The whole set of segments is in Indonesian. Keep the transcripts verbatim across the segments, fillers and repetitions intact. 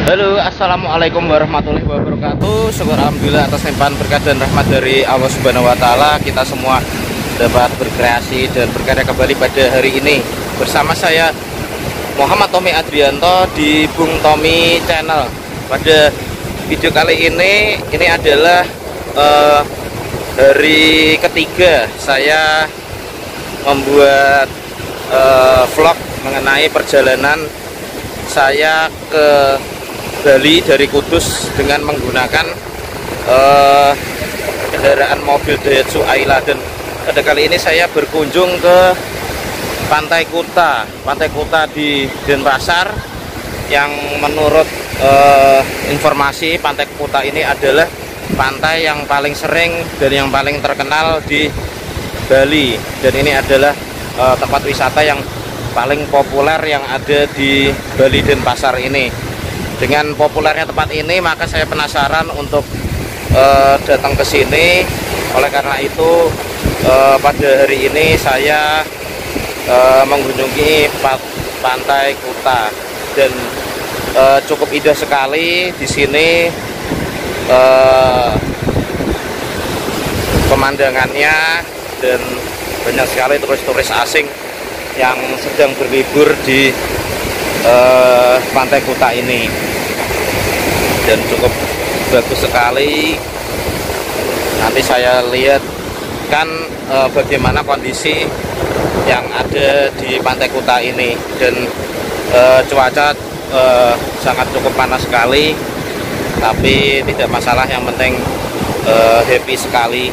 Halo, assalamualaikum warahmatullahi wabarakatuh. Syukur alhamdulillah atas limpahan berkah dan rahmat dari Allah Subhanahu wa Ta'ala, kita semua dapat berkreasi dan berkarya kembali pada hari ini bersama saya Muhammad Tommy Adrianto di Bung Tommy Channel. Pada video kali ini ini adalah uh, hari ketiga saya membuat uh, vlog mengenai perjalanan saya ke Bali dari Kudus dengan menggunakan uh, kendaraan mobil Daihatsu Ayla. Dan pada kali ini saya berkunjung ke Pantai Kuta, Pantai Kuta di Denpasar, yang menurut uh, informasi Pantai Kuta ini adalah pantai yang paling sering dan yang paling terkenal di Bali, dan ini adalah uh, tempat wisata yang paling populer yang ada di Bali Denpasar ini. Dengan populernya tempat ini, maka saya penasaran untuk uh, datang ke sini. Oleh karena itu, uh, pada hari ini saya uh, mengunjungi Pantai Kuta, dan uh, cukup indah sekali di sini. Uh, pemandangannya, dan banyak sekali turis-turis asing yang sedang berlibur di uh, Pantai Kuta ini, dan cukup bagus sekali. Nanti saya lihat kan uh, bagaimana kondisi yang ada di Pantai Kuta ini, dan uh, cuaca uh, sangat cukup panas sekali, tapi tidak masalah, yang penting uh, happy sekali.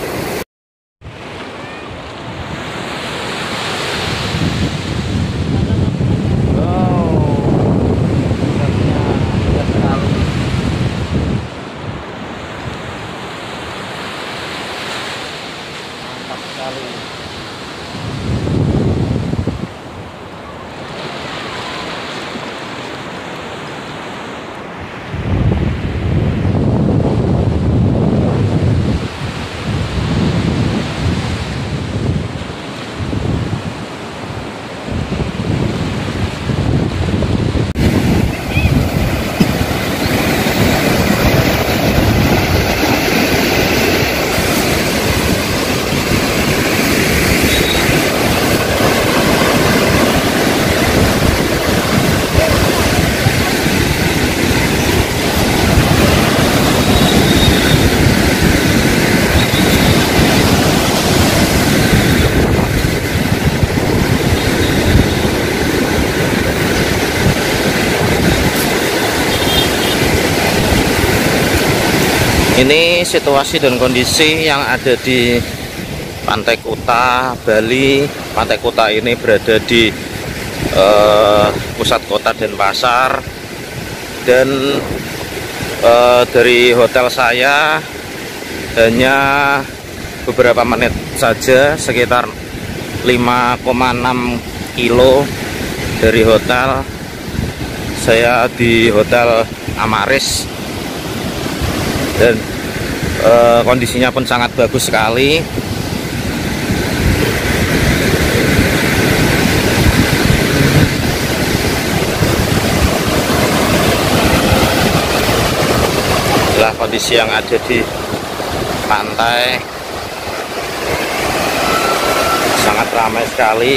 Ini situasi dan kondisi yang ada di Pantai Kuta, Bali. Pantai Kuta ini berada di uh, pusat kota Denpasar, dan uh, dari hotel saya hanya beberapa menit saja, sekitar lima koma enam kilo dari hotel. Saya di Hotel Amaris, dan e, kondisinya pun sangat bagus sekali. Inilah kondisi yang ada di pantai, sangat ramai sekali.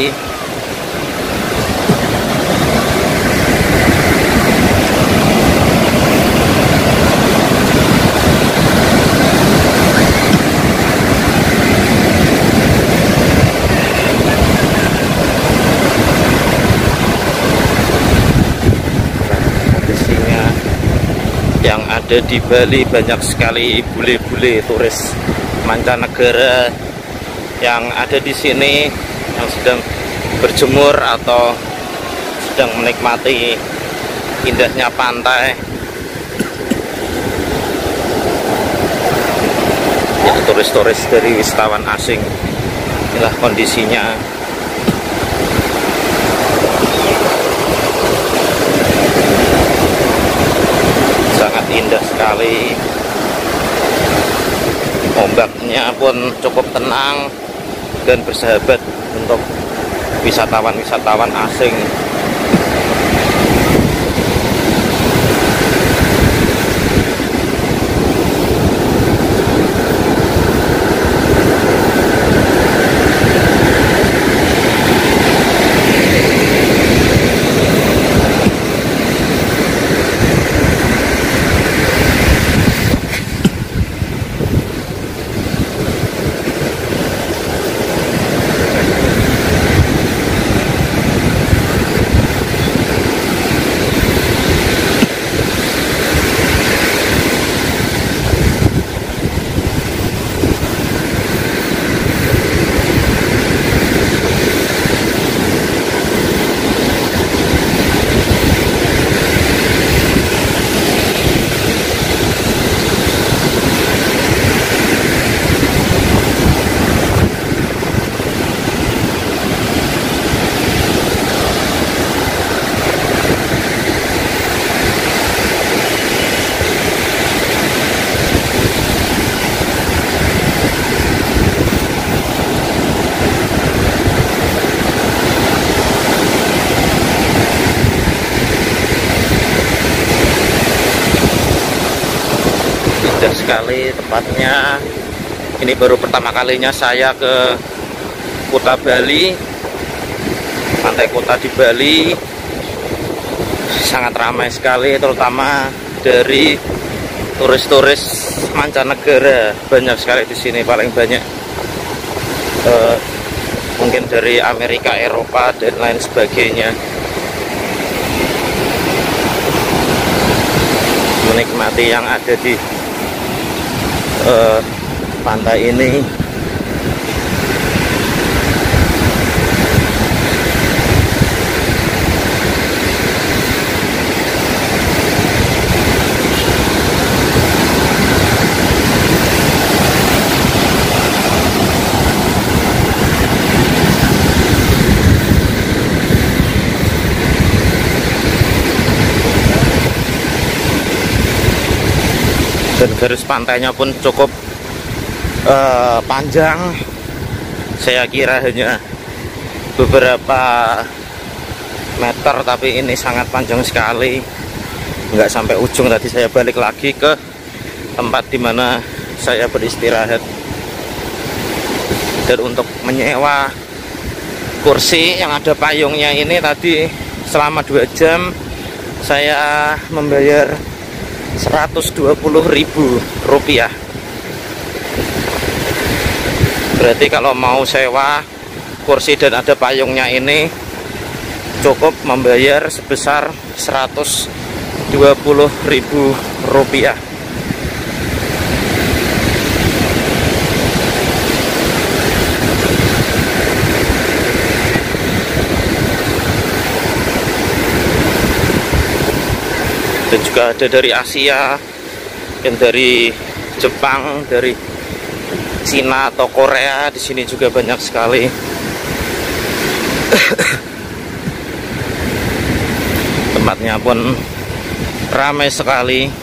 Yang ada di Bali banyak sekali bule-bule turis mancanegara yang ada di sini, yang sedang berjemur atau sedang menikmati indahnya pantai. Itu turis-turis dari wisatawan asing. Inilah kondisinya. Sangat indah sekali. Ombaknya pun cukup tenang dan bersahabat untuk wisatawan-wisatawan asing. Indah sekali tempatnya. Ini baru pertama kalinya saya ke Kuta Bali, pantai Kuta di Bali. Sangat ramai sekali, terutama dari turis-turis mancanegara. Banyak sekali di sini, paling banyak uh, mungkin dari Amerika, Eropa dan lain sebagainya. Menikmati yang ada di uh, pantai ini. Dan garis pantainya pun cukup uh, panjang. Saya kira hanya beberapa meter, tapi ini sangat panjang sekali, nggak sampai ujung. Tadi saya balik lagi ke tempat dimana saya beristirahat. Dan untuk menyewa kursi yang ada payungnya ini tadi selama dua jam saya membayar seratus dua puluh ribu rupiah. Berarti kalau mau sewa kursi dan ada payungnya ini cukup membayar sebesar seratus dua puluh ribu rupiah. Dan juga ada dari Asia, dan dari Jepang, dari Cina atau Korea. Di sini juga banyak sekali. Tempatnya pun ramai sekali.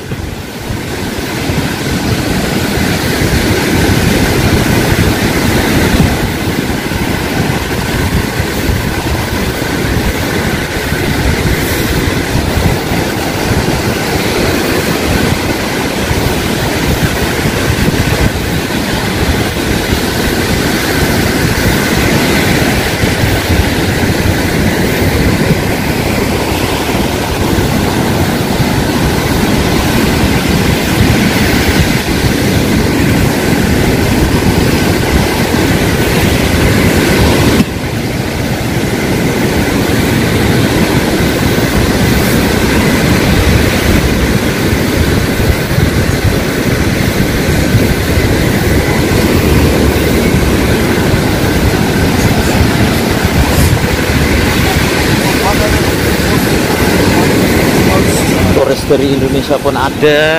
Turis dari Indonesia pun ada.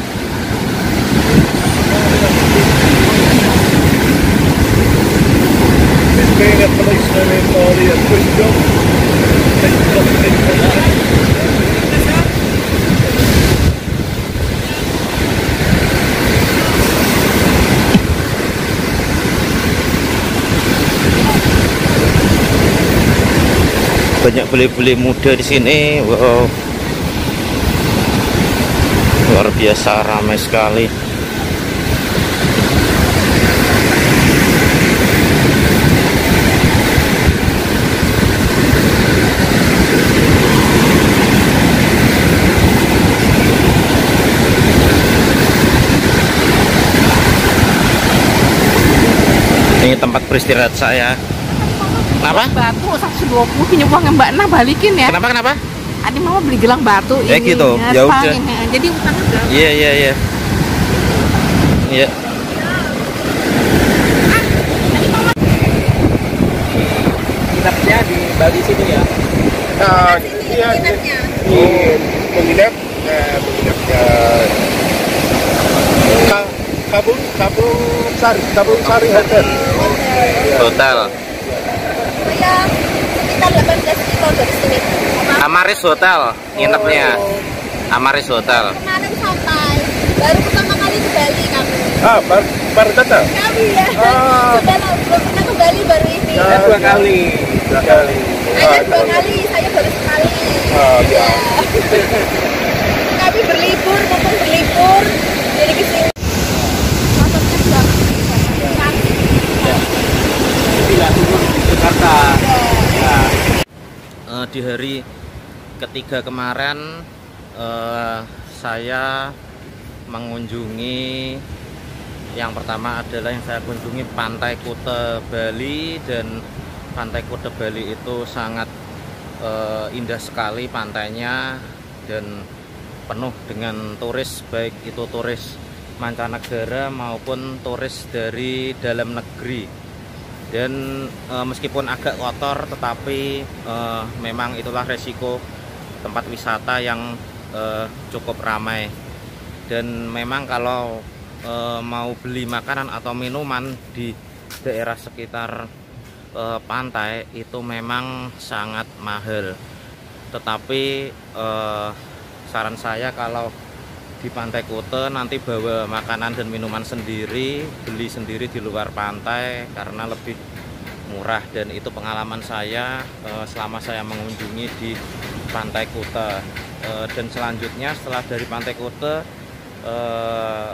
Banyak bule-bule muda di sini. Wow, luar biasa ramai sekali. Ini tempat beristirahat saya. Kenapa? Batu seratus dua puluh, punya uang Mbak Nah balikin ya. Kenapa kenapa? Adi mama beli gelang batu ya ini. gitu. Ya udah. Jadi utang berapa? Iya iya iya. Iya. Nginapnya di Bali sini ya? Nah, iya, nginapnya. Di menginap, eh, menginapnya Kabung, Kabung Sari, Kabung Sari Hotel. Hotel. Saya sekitar delapan belas kilo dari sini. Amaris Hotel nginepnya. Amaris Hotel. Kemarin sampai, baru pertama kali ke Bali kami. Ah, baru, baru datang? Kami ya. Ah. Sudah belum pernah ke Bali baru ini. Ya, dua kali. Dua kali. Saya dua kali, saya baru sekali. Oh, ya. Kami berlibur, mumpung berlibur. Jadi di hari ketiga kemarin eh, saya mengunjungi, yang pertama adalah yang saya kunjungi Pantai Kuta Bali, dan Pantai Kuta Bali itu sangat eh, indah sekali pantainya dan penuh dengan turis, baik itu turis mancanegara maupun turis dari dalam negeri. Dan e, meskipun agak kotor, tetapi e, memang itulah resiko tempat wisata yang e, cukup ramai. Dan memang kalau e, mau beli makanan atau minuman di daerah sekitar e, pantai itu memang sangat mahal. Tetapi e, saran saya kalau di Pantai Kuta nanti bawa makanan dan minuman sendiri, beli sendiri di luar pantai karena lebih murah. Dan itu pengalaman saya eh, selama saya mengunjungi di Pantai Kuta. Eh, dan selanjutnya setelah dari Pantai Kuta eh,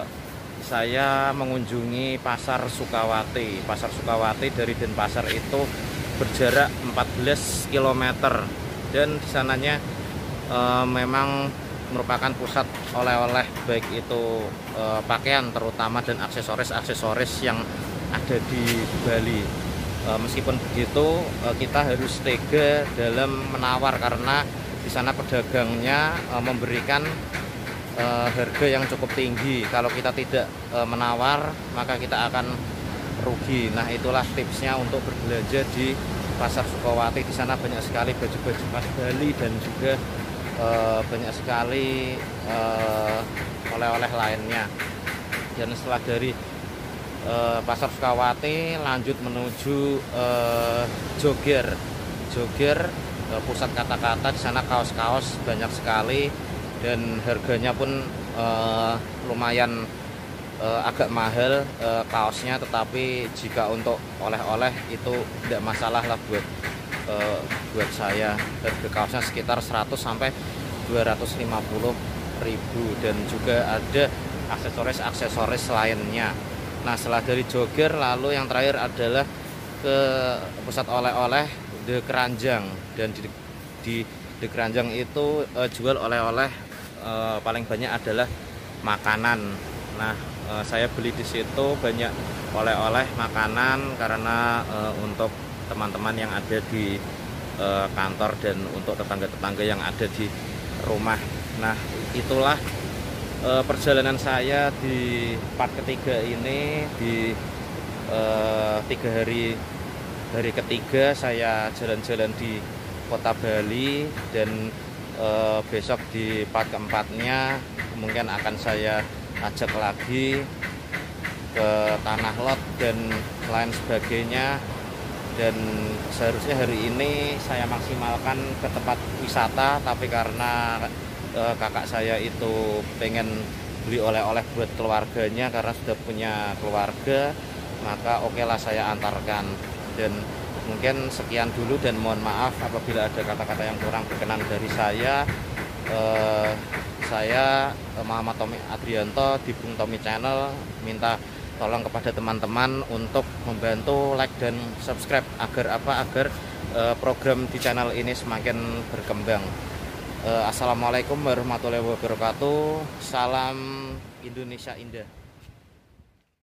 saya mengunjungi Pasar Sukawati. Pasar Sukawati dari Denpasar itu berjarak empat belas kilometer, dan di sananya eh, memang merupakan pusat oleh-oleh, baik itu e, pakaian terutama dan aksesoris-aksesoris yang ada di Bali. E, meskipun begitu e, kita harus tega dalam menawar karena di sana pedagangnya e, memberikan e, harga yang cukup tinggi. Kalau kita tidak e, menawar maka kita akan rugi. Nah, itulah tipsnya untuk berbelanja di Pasar Sukawati. Di sana banyak sekali baju-baju khas Bali dan juga Uh, banyak sekali oleh-oleh uh, lainnya. Dan setelah dari uh, Pasar Sukawati lanjut menuju uh, Joger. Joger uh, pusat kata-kata. Di sana kaos-kaos banyak sekali dan harganya pun uh, lumayan uh, agak mahal uh, kaosnya, tetapi jika untuk oleh-oleh itu tidak masalah lah buat Uh, buat saya. Harga kaosnya sekitar seratus sampai dua ratus lima puluh ribu, dan juga ada aksesoris-aksesoris lainnya. Nah, setelah dari Joger lalu yang terakhir adalah ke pusat oleh-oleh The Keranjang, dan di, di The Keranjang itu uh, jual oleh-oleh uh, paling banyak adalah makanan. Nah, uh, saya beli di situ banyak oleh-oleh makanan karena uh, untuk teman-teman yang ada di e, kantor dan untuk tetangga-tetangga yang ada di rumah. Nah, itulah e, perjalanan saya di part ketiga ini. Di e, tiga hari hari ketiga saya jalan-jalan di kota Bali, dan e, besok di part keempatnya mungkin akan saya ajak lagi ke Tanah Lot dan lain sebagainya. Dan seharusnya hari ini saya maksimalkan ke tempat wisata, tapi karena e, kakak saya itu pengen beli oleh-oleh buat keluarganya karena sudah punya keluarga, maka oke lah saya antarkan. Dan mungkin sekian dulu, dan mohon maaf apabila ada kata-kata yang kurang berkenan dari saya. E, saya Muhammad Tommy Adrianto di Bung Tommy Channel minta tolong kepada teman-teman untuk membantu like dan subscribe agar apa agar uh, program di channel ini semakin berkembang. Uh, Assalamualaikum warahmatullahi wabarakatuh. Salam Indonesia indah.